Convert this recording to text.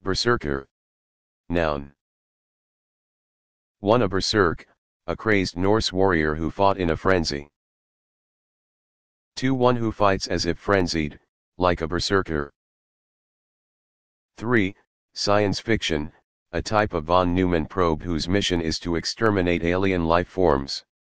Berserker. Noun. 1. A berserk, a crazed Norse warrior who fought in a frenzy. 2. One who fights as if frenzied, like a berserker. 3. Science fiction, a type of von Neumann probe whose mission is to exterminate alien life forms.